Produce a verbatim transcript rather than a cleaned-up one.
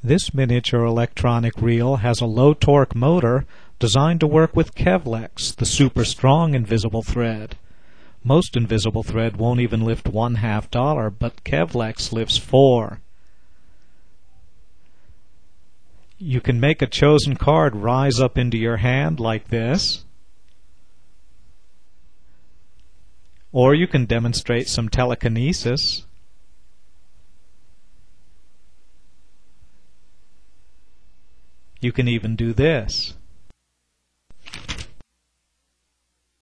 This miniature electronic reel has a low-torque motor designed to work with Kevlex, the super-strong invisible thread. Most invisible thread won't even lift one half dollar, but Kevlex lifts four. You can make a chosen card rise up into your hand like this, or you can demonstrate some telekinesis. You can even do this.